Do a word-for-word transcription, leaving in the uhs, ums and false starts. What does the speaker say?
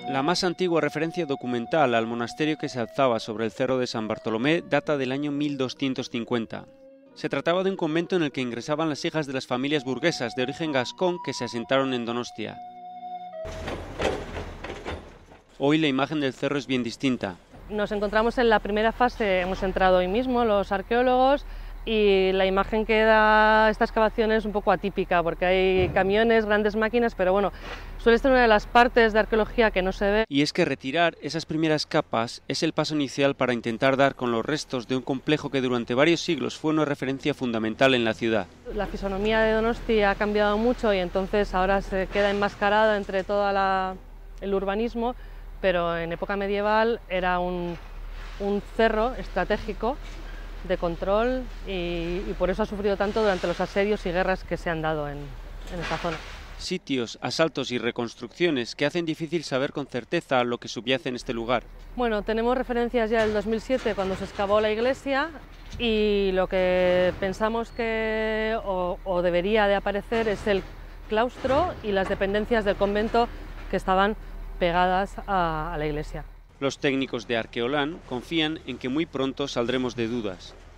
La más antigua referencia documental al monasterio que se alzaba sobre el cerro de San Bartolomé data del año mil doscientos cincuenta. Se trataba de un convento en el que ingresaban las hijas de las familias burguesas de origen gascón que se asentaron en Donostia. Hoy la imagen del cerro es bien distinta. Nos encontramos en la primera fase, hemos entrado hoy mismo los arqueólogos, y la imagen que da esta excavación es un poco atípica porque hay camiones, grandes máquinas, pero bueno, suele ser una de las partes de arqueología que no se ve. Y es que retirar esas primeras capas es el paso inicial para intentar dar con los restos de un complejo que durante varios siglos fue una referencia fundamental en la ciudad. La fisonomía de Donosti ha cambiado mucho y entonces ahora se queda enmascarada entre todo el urbanismo, pero en época medieval era un, un cerro estratégico de control y, y por eso ha sufrido tanto durante los asedios y guerras que se han dado en, en esta zona. Sitios, asaltos y reconstrucciones que hacen difícil saber con certeza lo que subyace en este lugar. Bueno, tenemos referencias ya del dos mil siete cuando se excavó la iglesia y lo que pensamos que o, o debería de aparecer es el claustro y las dependencias del convento que estaban pegadas a, a la iglesia. Los técnicos de Arqueolán confían en que muy pronto saldremos de dudas.